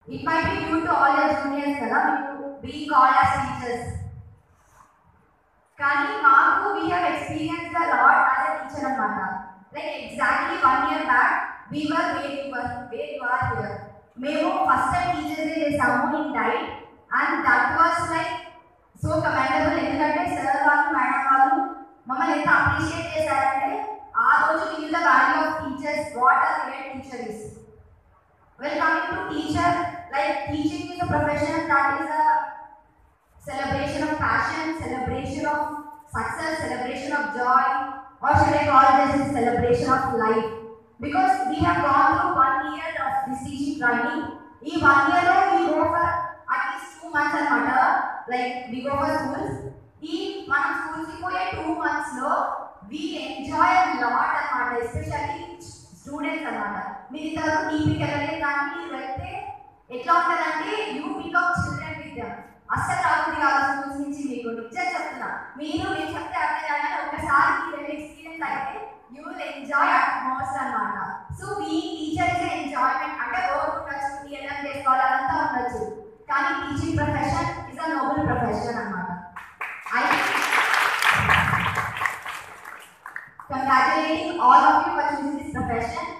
It might be due to all your juniors kada being called as teachers. Kani maaku we have experienced a lot as a teacher anamata. Like exactly 1 year back we were where you are here. Memo first time teachers day chesamu in diet and that was like so commendable. Endukante sir vallu madam vallu mammalni enta appreciate chesarante aa roju we knew the value of teachers, what a great teacher is. Well, coming to teacher, like teaching is a profession that is a celebration of passion, celebration of success, celebration of joy, or should I call this a celebration of life? Because we have gone through 1 year of this teaching training. In 1 year we go for at least 2 months and matter, like we go for schools. In one schools we go 2 months lo, we enjoy a lot and matter, especially students anamata. మీరు ఇంతవరకు టీపీకి వెళ్ళలేదు కానీ వెళ్తే ఎట్లా ఉంటుందంటే you become children with them. అస్సలు రాబుద్ది కాదు స్కూల్స్ నుంచి మీకు నిజం చెప్తున్నా. మీరు నేను చెప్తే అర్థం కాగానే ఒకసారి వెళ్ళి ఎక్స్పీరియన్స్ అయితే you will enjoy at most అనమాట. సో మీ టీచర్ ఇస్ ఎంజాయ్మెంట్ అంటే వర్క్ ఉండొచ్చు, టీఎల్ఎం చేసుకోవాలి అదంతా ఉండొచ్చు, కానీ teaching profession is a noble profession అనమాట. Congratulating all of you for choosing this profession.